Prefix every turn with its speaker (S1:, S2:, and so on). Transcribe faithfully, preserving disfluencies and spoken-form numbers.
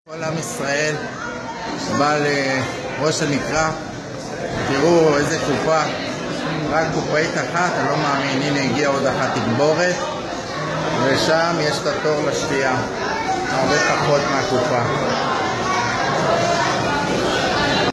S1: כל עם ישראל בא לראש הנקרא, תראו איזה קופה, רק קופאית אחת, אני לא מאמין, הנה הגיע עוד אחת תגבורת, ושם יש את התור לשתייה, הרבה פחות מהקופה.